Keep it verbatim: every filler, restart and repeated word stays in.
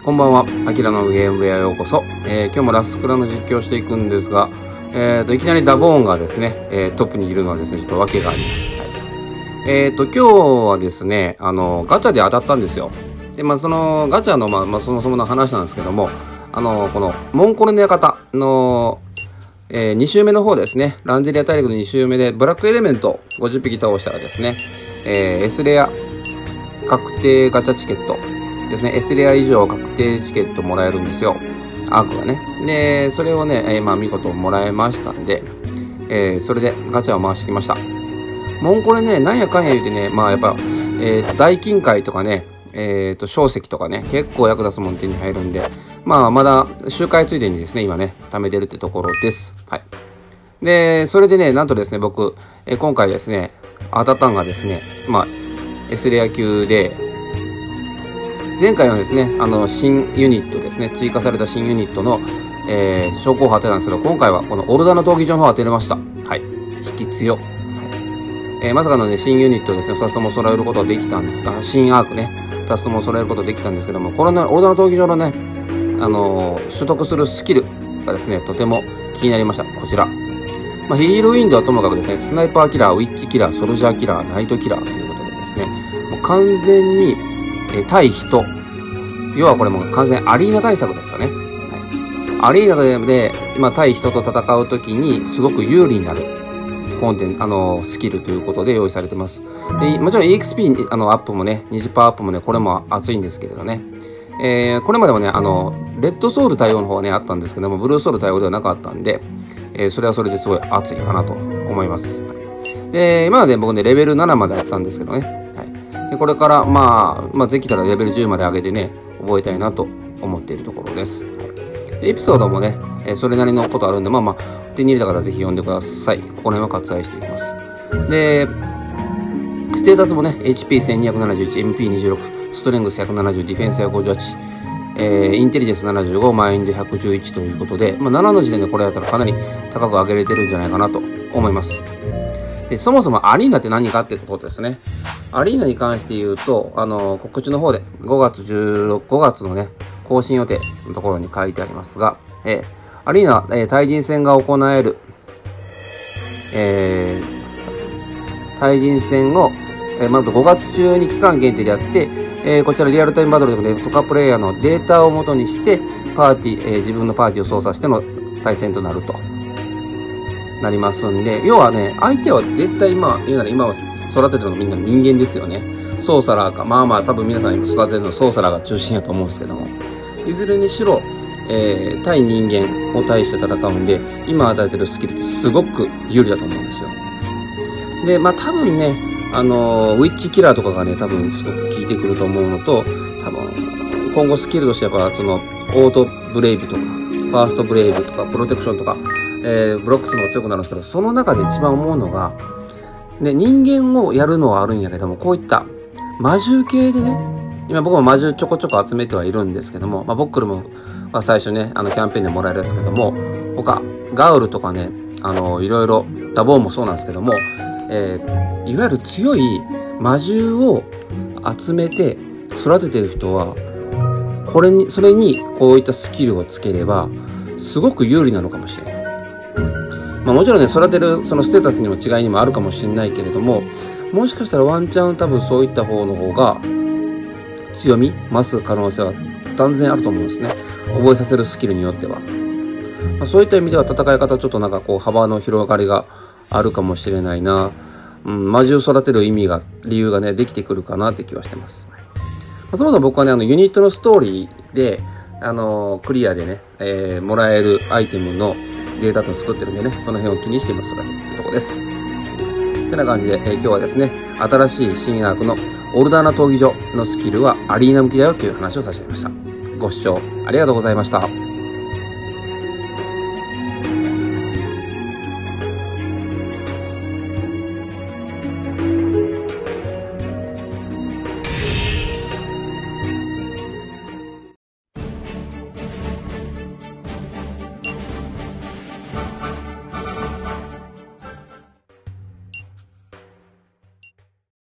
こんばんは、あきらのゲーム部屋へようこそ。えー、今日もラスクラの実況をしていくんですが、えーと、いきなりダボーンがですね、えー、トップにいるのはですね、ちょっと訳があります。はい、えーと、今日はですね、あの、ガチャで当たったんですよ。で、まあ、その、ガチャの、まあ、まあ、そもそもの話なんですけども、あの、この、モンコルの館の、えー、に周目の方ですね、ランゼリア大陸のに周目で、ブラックエレメントごじゅっぴき倒したらですね、えー、S レア確定ガチャチケット、ですね、S レア以上確定チケットもらえるんですよ。アークがね。で、それをね、えー、まあ見事もらえましたんで、えー、それでガチャを回してきました。もうこれね、なんやかんや言うてね、まあやっぱ、えー、大金塊とかね、えっと、小石とかね、結構役立つもん手に入るんで、まあまだ周回ついでにですね、今ね、貯めてるってところです。はい。で、それでね、なんとですね、僕、えー、今回ですね、当たったんがですね、まあ、S レア級で、前回のですね、あの、新ユニットですね、追加された新ユニットの、えー、証拠を当てたんですけど、今回はこのオルダナ闘技場の方を当てれました。はい。引き強。はい。えー、まさかのね、新ユニットですね、ふたつとも揃えることができたんですが、新アークね、ふたつとも揃えることができたんですけども、このね、オルダナ闘技場のね、あのー、取得するスキルがですね、とても気になりました。こちら。まあ、ヒーローウィンドはともかくですね、スナイパーキラー、ウィッチキラー、ソルジャーキラー、ナイトキラーということでですね、もう完全に、えー、対人、要はこれも完全アリーナ対策ですよね。はい、アリーナで、今対人と戦うときにすごく有利になるコンテンツ、あの、スキルということで用意されてます。で、もちろん イーエックスピー あのアップもね、にじゅっパーセントアップもね、これも熱いんですけれどね。えー、これまでもね、あの、レッドソウル対応の方はね、あったんですけども、ブルーソウル対応ではなかったんで、えー、それはそれですごい熱いかなと思います。で、今まで僕ね、レベルななまでやったんですけどね。はい。で、これから、まあ、まあ、できたらレベルじゅうまで上げてね、覚えたいなと思っているところです。はい、でエピソードもね、えー、それなりのことあるんで、まあまあ、手に入れた方はぜひ読んでください。ここら辺は割愛していきます。で、ステータスもね、エイチピーせんにひゃくななじゅういち、エムピーにじゅうろく、ストレングスひゃくななじゅう、ディフェンスひゃくごじゅうはち、えー、インテリジェンスななじゅうご、マインドひゃくじゅういちということで、まあ、ななの時点でこれやったらかなり高く上げれてるんじゃないかなと思います。で、そもそもアリーナって何かってことですね。アリーナに関して言うと、あの、告知の方でごがつじゅうろく、ごがつのね、更新予定のところに書いてありますが、えー、アリーナ、えー、対人戦が行える、えー、対人戦を、えー、まずごがつ中に期間限定でやって、えー、こちらリアルタイムバトルでトカプレイヤーのデータを元にして、パーティー、えー、自分のパーティーを操作しての対戦となると。なりますんで、要はね、相手は絶対今、言うなら今は育ててるのみんな人間ですよね。ソーサラーか、まあまあ多分皆さん今育ててるのソーサラーが中心やと思うんですけども、いずれにしろ、えー、対人間を対して戦うんで、今与えてるスキルってすごく有利だと思うんですよ。で、まあ多分ね、あのー、ウィッチキラーとかがね、多分すごく効いてくると思うのと、多分、今後スキルとしてやっぱその、オートブレイブとか、ファーストブレイブとか、プロテクションとか、えー、ブロックするのが強くなるんですけど、その中で一番思うのが、ね、人間をやるのはあるんやけども、こういった魔獣系でね、今僕も魔獣ちょこちょこ集めてはいるんですけども、まあ、ボックルも、まあ、最初ね、あのキャンペーンでもらえるんですけども、他、ガウルとかね、あの、いろいろ、ダボーンもそうなんですけども、えー、いわゆる強い魔獣を集めて育ててる人は、これに、それにこういったスキルをつければ、すごく有利なのかもしれない。まあもちろんね、育てるそのステータスにも違いにもあるかもしれないけれども、もしかしたらワンチャン多分そういった方の方が強み増す可能性は断然あると思うんですね。覚えさせるスキルによっては。まあ、そういった意味では戦い方ちょっとなんかこう幅の広がりがあるかもしれないな。うん、魔獣育てる意味が、理由がね、できてくるかなって気はしてます。まあ、そもそも僕はね、あのユニットのストーリーで、あのー、クリアでね、えー、もらえるアイテムのデータと作ってるんでね、その辺を気にして今育ててるとこです。てな感じで、えー、今日はですね、新しい新アークのオルダーナ闘技場のスキルはアリーナ向きだよという話をさせてみました。ご視聴ありがとうございました。